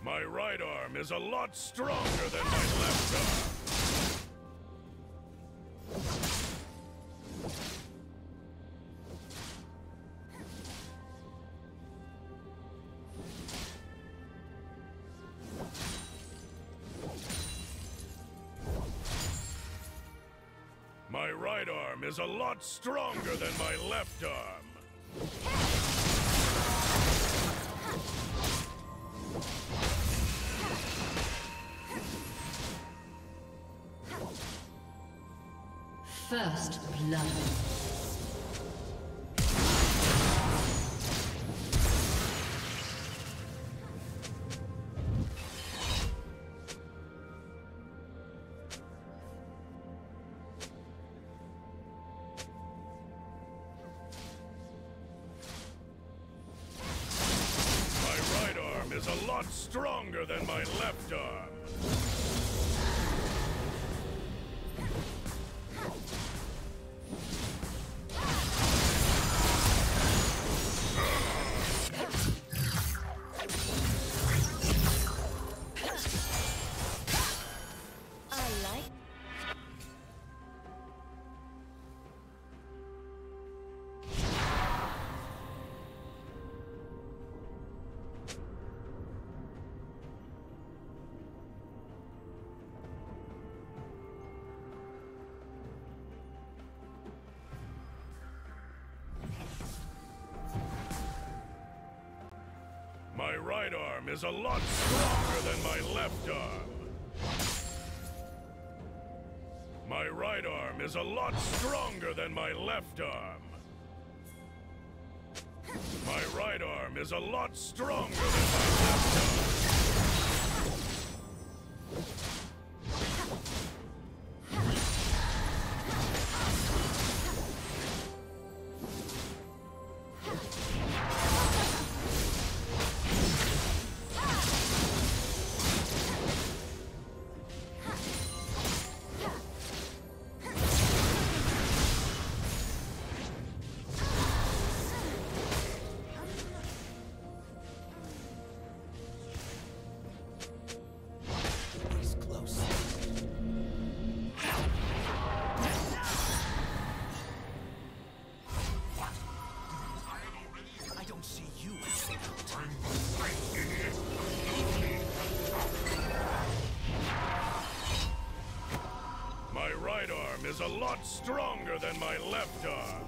My right arm is a lot stronger than my left arm. My right arm is a lot stronger than my left arm. First blood. Is a lot stronger than my left arm. My right arm is a lot stronger than my left arm. My right arm is a lot stronger than my left arm. My right arm is a lot stronger than my left arm. My right arm is a lot stronger than my left arm.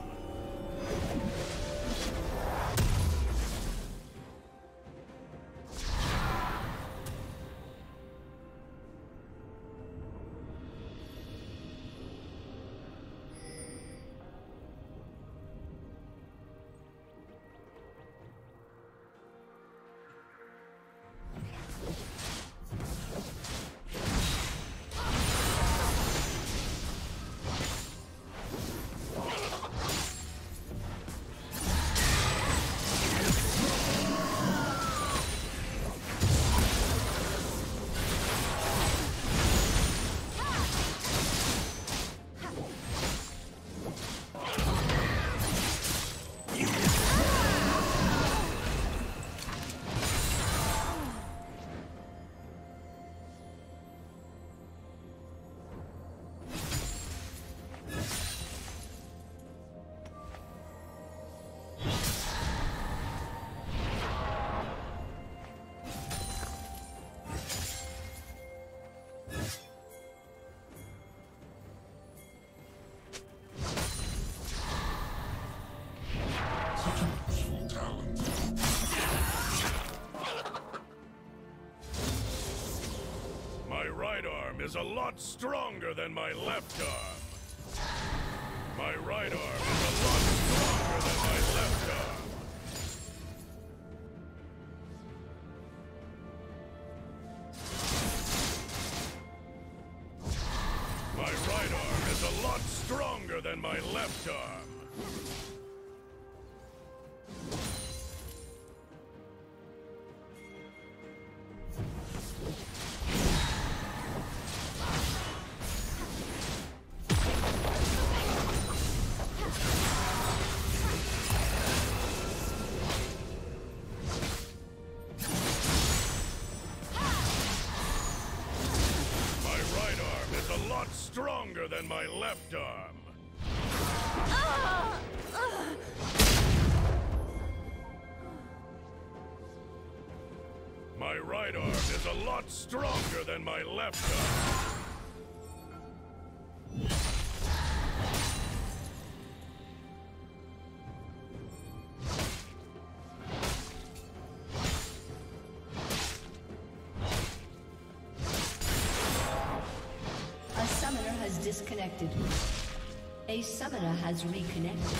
My right arm is a lot stronger than my left arm. My right arm is a lot stronger than my left arm. My right arm is a lot stronger than my left arm. than my left arm. My right arm is a lot stronger than my left arm. A summoner has disconnected. A summoner has reconnected.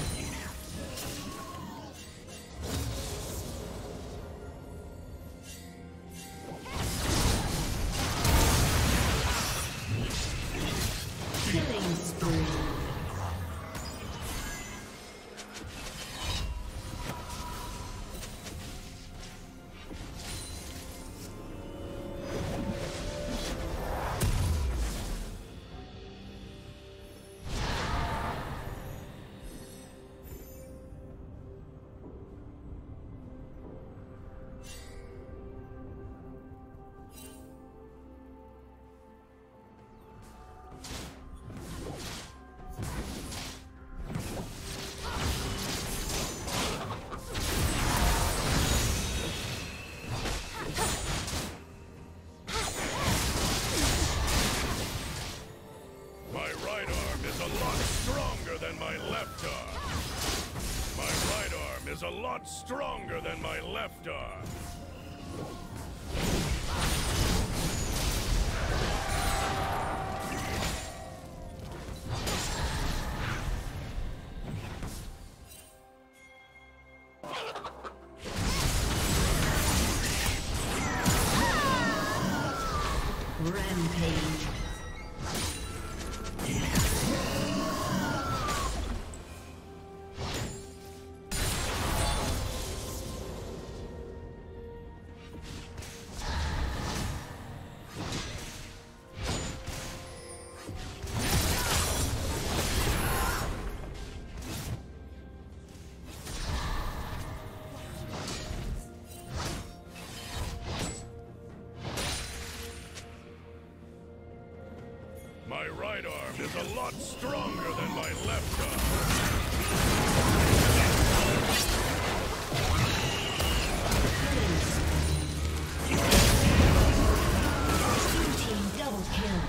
Killing spree. Is a lot stronger than my left arm. Rampage. My right arm is a lot stronger than my left arm. Team double kill.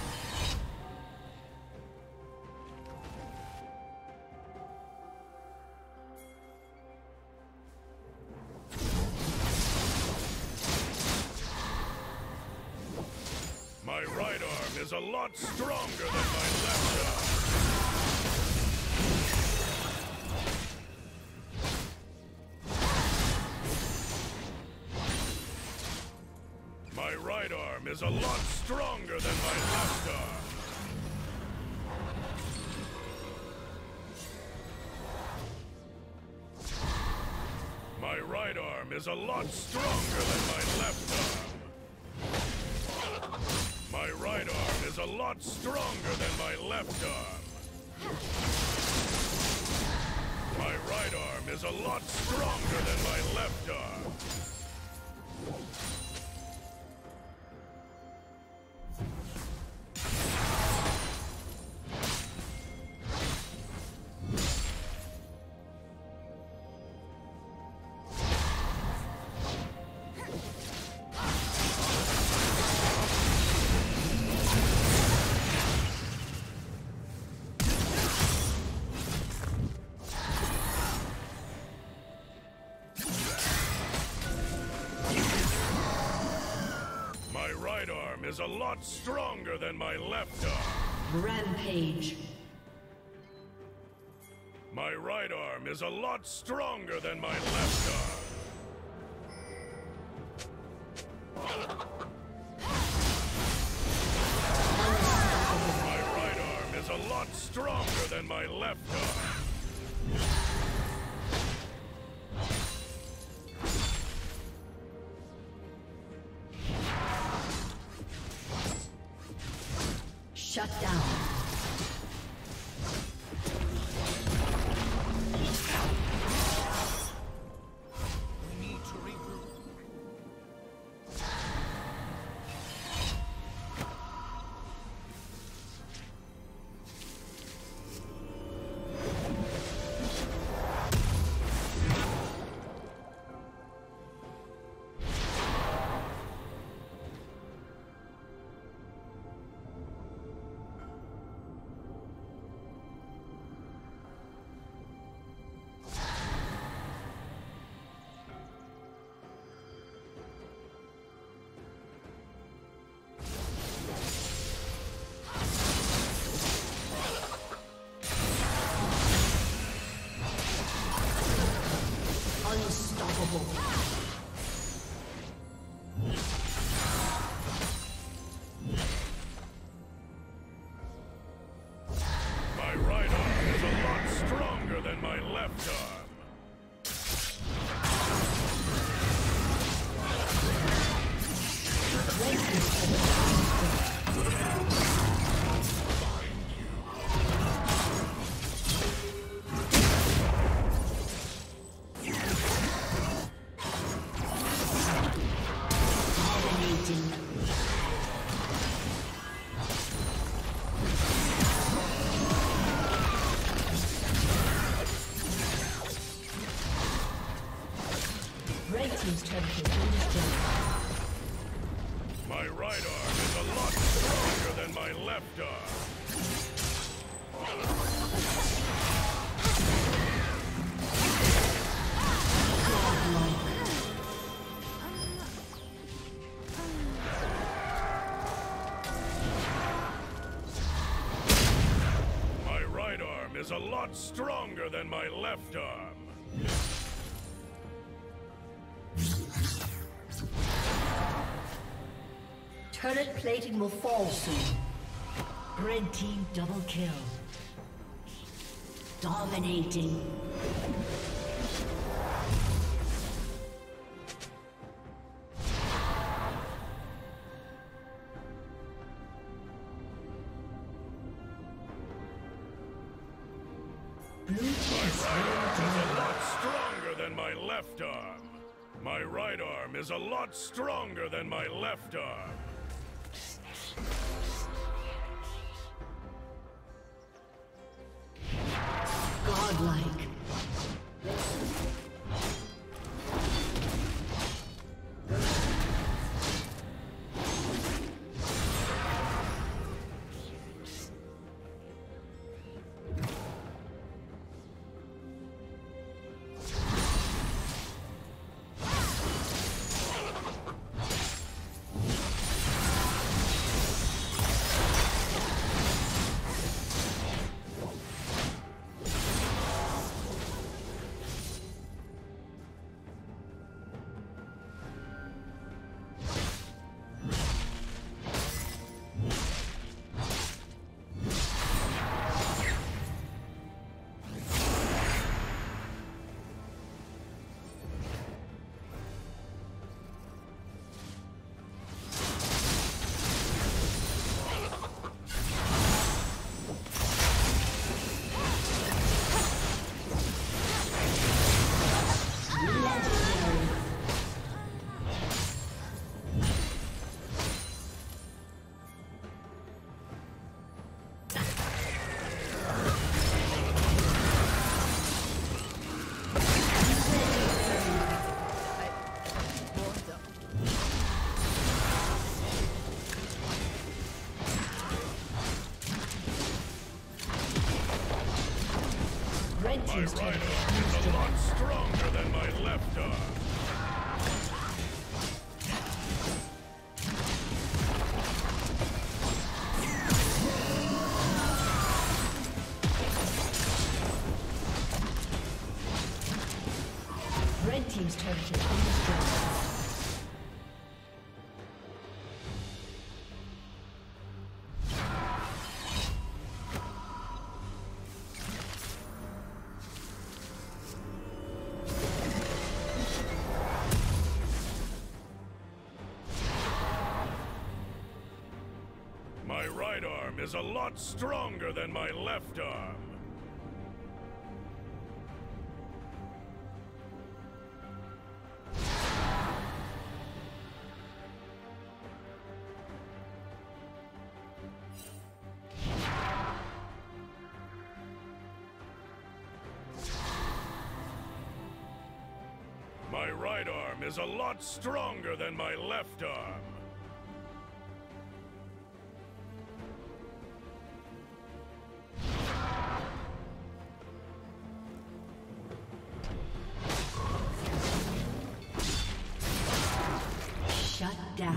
My right arm is a lot stronger than my left arm. My right arm is a lot stronger than my left arm. My right arm is a lot stronger than my left arm. My right arm is a lot stronger than my left arm. My right arm is a lot stronger than my left arm. My right arm is a lot stronger than my left arm. Rampage. My right arm is a lot stronger than my left arm. My right arm is a lot stronger than my left arm. Shut down. Red team's turret has been destroyed. My right arm is a lot stronger than my left arm. My right arm is a lot stronger than my left arm. Turret plating will fall soon. Red team double kill. Dominating. My left arm. My right arm is a lot stronger than my left arm. Godlike. My right arm is a lot stronger than my left arm. Red team's turret has been destroyed. My right arm is a lot stronger than my left arm. My right arm is a lot stronger than my left arm. Shut down.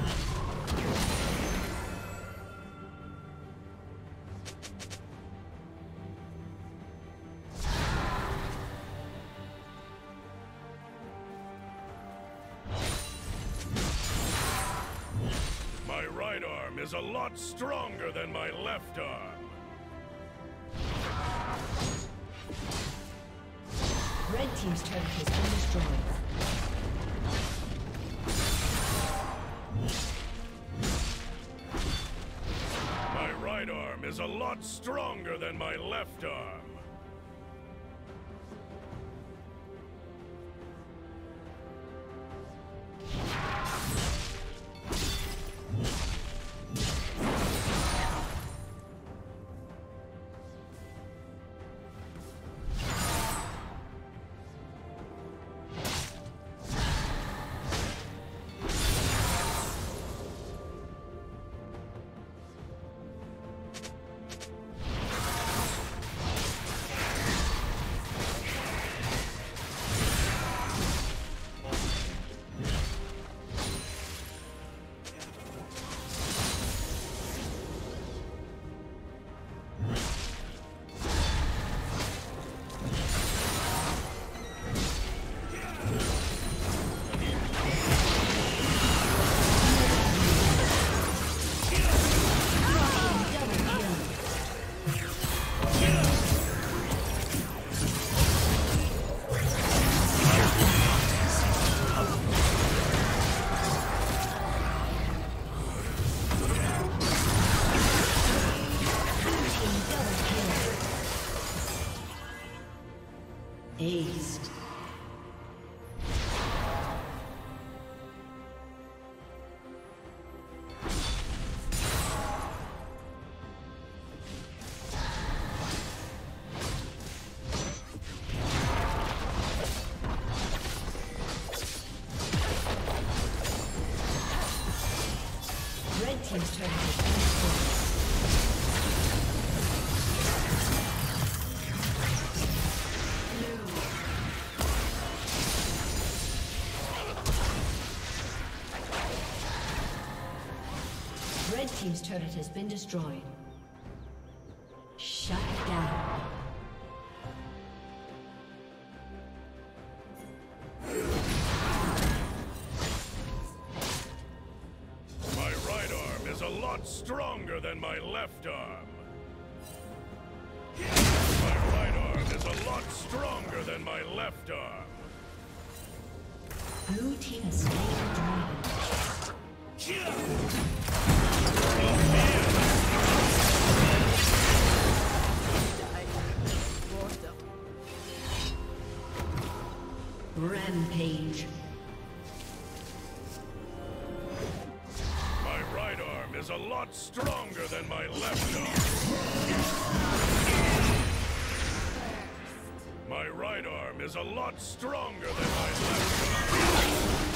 My right arm is a lot stronger than my left arm. Red team's turret has been destroyed. My right arm is a lot stronger than my left arm. team's turret has been destroyed. Red team's turret has been destroyed. Shut down. My right arm is a lot stronger than my left arm. My right arm is a lot stronger than my left arm. Blue team has slain the dragon. Rampage. My right arm is a lot stronger than my left arm. My right arm is a lot stronger than my left arm.